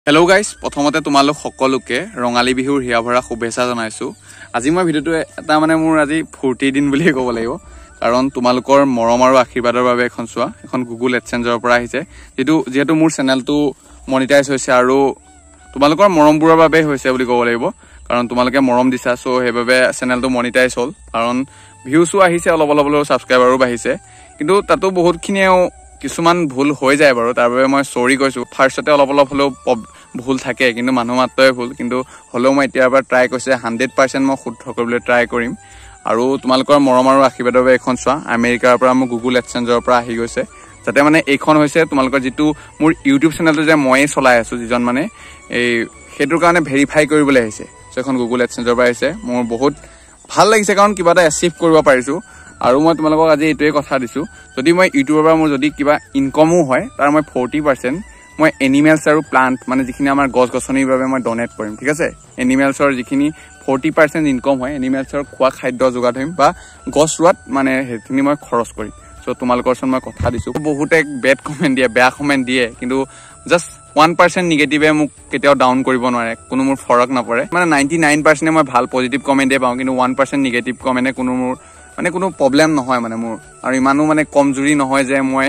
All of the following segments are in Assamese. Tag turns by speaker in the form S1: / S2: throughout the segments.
S1: Hello guys, প্ৰথমতে তোমালোক সকলোকে ৰঙালী বিহুৰ হিয়াভৰা শুভেচ্ছা জনাইছো। আজি মই ভিডিওটো এটা মানে মোৰ আজি ফূৰ্তি দিন বুলি ক'ব লাগিব কাৰণ তোমালোকৰ মৰম আৰু আশীৰ্বাদৰ বাবে এখন গুগল এডসেন্সৰ পৰা আহিছে যেহেতু মোৰ চেনেলটো মনিটাইজ হৈছে আৰু তোমালোকৰ মৰমবোৰৰ বাবে হৈছে বুলি ক'ব লাগিব কাৰণ তোমালোকে মৰম দিছা সো হেবাবে চেনেলটো মনিটাইজ হ'ল কাৰণ ভিউছো আহিছে অলপ সাবস্ক্ৰাইবাৰো বাঢ়িছে কিন্তু তাতো বহুতখিনিও কিছুমান ভুল হৈ যায় বাৰু তাৰ বাবে মই সৰি কৈছো ফাৰ্ষ্টতে অলপ হলো ভুল থাকে কিন্তু মানুহ মাত্ৰই ভুল কিন্তু হলো মই এতিয়াৰ পৰা ট্ৰাই কৰিছে 100% মই শুদ্ধ কৰিবলৈ ট্ৰাই কৰিম আৰু তোমালোকৰ মৰম আৰু আশীৰ্বাদৰ বাবে এখন চোৱা আমেৰিকাৰ পৰা মোৰ গুগল এডসেন্সৰ পৰা আহি গৈছে যাতে মানে এইখন হৈছে তোমালোকৰ যেটো মোৰ ইউটিউব চেনেলটো যে মই চলাই আছো যিজন মানে এই হেতুৰ কাৰণে ভেৰিফাই কৰিবলৈ আহিছে সো এখন গুগল এডসেন্সৰ পৰা আহিছে মোৰ বহুত ভাল লাগিছে কাৰণ কিবা এটা এচিভ কৰিব পাৰিছো আৰু মই তোমালোকক আজি এইটোৱে কথা দিছো যদি মই ইউটিউবৰ পৰা মোৰ যদি কিবা ইনকামো হয় তাৰ মই 40% মই এনিমেলছ আৰু প্লান্ট মানে যিখিনি আমাৰ গছ-গছনিৰ বাবে মই ডোনেট কৰিম ঠিক আছে এনিমেলছৰ যিখিনি 40% ইনকাম হয় এনিমেলছৰ খোৱা খাদ্য যোগান ধৰিম বা গছ ৰুৱাত মানে হেখিনি মই খৰচ কৰিম সো তোমালোকৰ সন মই কথা দিছো বহুতে বেড কমেন্ট দিয়ে বেয়া কমেন্ট দিয়ে কিন্তু জাস্ট 1% নিগেটিভে মোক কেতিয়াও ডাউন কৰিব নোৱাৰে কোনো মোৰ ফৰক নপৰে মানে 99% মই ভাল পজিটিভ কমেন্টে পাওঁ কিন্তু 1% নিগেটিভ কমেন্টে কোনো মোৰ মানে কোনো প্ৰবলেম নহয় মানে মোৰ আৰু ইমানো মানে কমজুৰি নহয় যে মই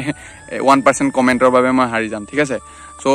S1: 1% কমেন্টৰ বাবে মই হাৰি যাম ঠিক আছে সো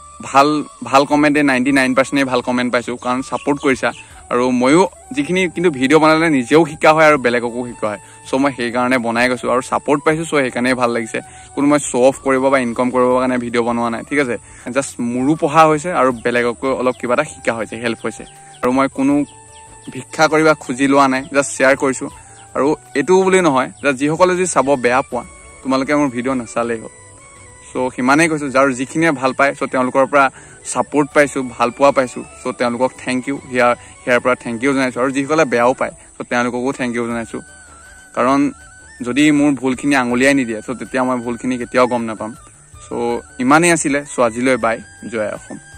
S1: ভাল কমেন্টে 99% ভাল কমেন্ট পাইছো কাৰণ সাপোৰ্ট কৰিছা আৰু ময়ো যিখিনি কিন্তু ভিডিও বনালে নিজেও শিকা হয় আৰু বেলেগকো শিকা হয় সো মই সেই কাৰণে বনাই গৈছো আৰু সাপোৰ্ট পাইছো সো সেইকাৰণে ভাল লাগিছে কোনো মই শো অফ কৰিব বা ইনকাম কৰিব কাৰণে ভিডিও বনোৱা নাই ঠিক আছে জাস্ট মুৰু পঢ়া হৈছে আৰু বেলেগকো অলপ কিবা এটা শিকা হৈছে হেল্প হৈছে আৰু মই কোনো ভিক্ষা কৰিবা খুজি লোৱা নাই জাস্ট শেয়াৰ কৰিছো আৰু এটো বুলি নহয় যে যিসকলে যদি চাব বেয়া পোৱা তোমালোকে মোৰ ভিডিও নাচালেই হ'ল সো হিমানে কৈছো যাৰ যিখিনিয়ে ভাল পায় সো তেওঁলোকৰ পৰা সাপোৰ্ট পাইছো ভাল পোৱা পাইছো সো তেওঁলোকক থ্যাংক ইউ হিয়াৰ পৰা থ্যাংক ইউ জনাইছো আৰু যিসকলে বেয়াও পায় সো তেওঁলোককো থ্যাংক ইউ জনাইছো কাৰণ যদি মোৰ ভুলখিনি আঙুলিয়াই নিদিয়ে সো তেতিয়া মই ভুলখিনি কেতিয়াও গম নাপাম সো ইমানেই আছিল সো আজিলৈ বাই জয় অসম